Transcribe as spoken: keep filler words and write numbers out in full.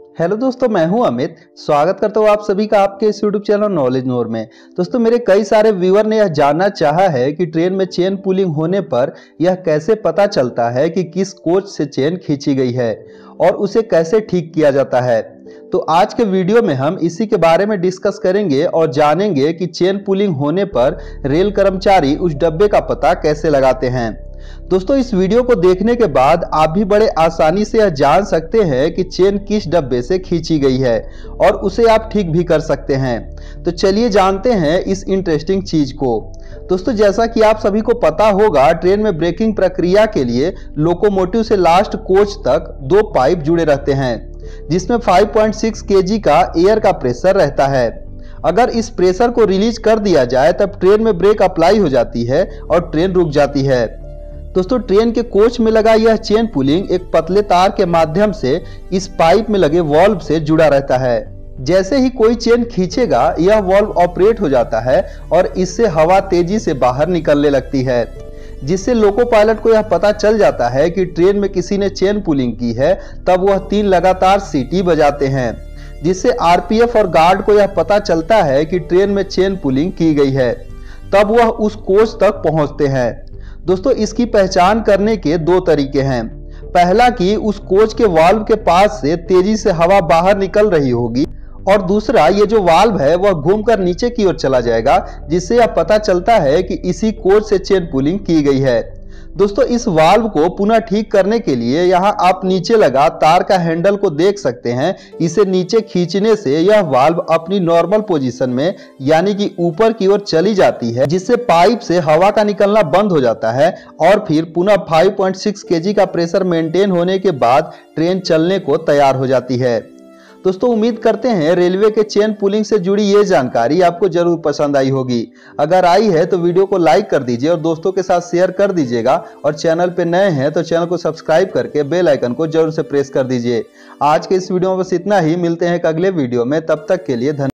Hello दोस्तों, मैं हूं अमित। स्वागत करता हूं आप सभी का आपके इस यूट्यूब चैनल नॉलेज नोर में। दोस्तों, मेरे कई सारे व्यूअर ने यह जानना चाहा है कि ट्रेन में चेन पुलिंग होने पर यह कैसे पता चलता है कि किस कोच से चेन खींची गई है और उसे कैसे ठीक किया जाता है। तो आज के वीडियो में हम इसी के बारे में डिस्कस करेंगे और जानेंगे कि चेन पुलिंग होने पर रेल कर्मचारी उस डब्बे का पता कैसे लगाते हैं। दोस्तों, इस वीडियो को देखने के बाद आप भी बड़े आसानी से यह जान सकते हैं कि चेन किस डब्बे से खींची गई है और उसे आप ठीक भी कर सकते हैं। तो चलिए जानते हैं इस इंटरेस्टिंग चीज को। दोस्तों, जैसा कि आप सभी को पता होगा, ट्रेन में ब्रेकिंग प्रक्रिया के लिए लोकोमोटिव से लास्ट कोच तक दो पाइप जुड़े रहते हैं, जिसमें पाँच पॉइंट छह केजी का एयर का प्रेशर रहता है। अगर इस प्रेशर को रिलीज कर दिया जाए तब ट्रेन में ब्रेक अप्लाई हो जाती है और ट्रेन रुक जाती है। दोस्तों, ट्रेन के कोच में लगा यह चेन पुलिंग एक पतले तार के माध्यम से इस पाइप में लगे वॉल्व से जुड़ा रहता है। जैसे ही कोई चेन खींचेगा, यह वॉल्व ऑपरेट हो जाता है और इससे हवा तेजी से बाहर निकलने लगती है, जिससे लोको पायलट को यह पता चल जाता है कि ट्रेन में किसी ने चेन पुलिंग की है। तब वह तीन लगातार सीटी बजाते हैं, जिससे आरपीएफ और गार्ड को यह पता चलता है कि ट्रेन में चेन पुलिंग की गई है। तब वह उस कोच तक पहुंचते हैं। दोस्तों, इसकी पहचान करने के दो तरीके हैं। पहला कि उस कोच के वाल्व के पास से तेजी से हवा बाहर निकल रही होगी, और दूसरा ये जो वाल्व है वह घूमकर नीचे की ओर चला जाएगा, जिससे यह पता चलता है कि इसी कोच से चेन पुलिंग की गई है। दोस्तों, इस वाल्व को पुनः ठीक करने के लिए यहाँ आप नीचे लगा तार का हैंडल को देख सकते हैं। इसे नीचे खींचने से यह वाल्व अपनी नॉर्मल पोजीशन में यानी कि ऊपर की ओर चली जाती है, जिससे पाइप से हवा का निकलना बंद हो जाता है और फिर पुनः पाँच पॉइंट छह केजी का प्रेशर मेंटेन होने के बाद ट्रेन चलने को तैयार हो जाती है। दोस्तों, उम्मीद करते हैं रेलवे के चेन पुलिंग से जुड़ी ये जानकारी आपको जरूर पसंद आई होगी। अगर आई है तो वीडियो को लाइक कर दीजिए और दोस्तों के साथ शेयर कर दीजिएगा, और चैनल पे नए हैं तो चैनल को सब्सक्राइब करके बेल आइकन को जरूर से प्रेस कर दीजिए। आज के इस वीडियो में बस इतना ही। मिलते हैं एक अगले वीडियो में, तब तक के लिए धन्यवाद।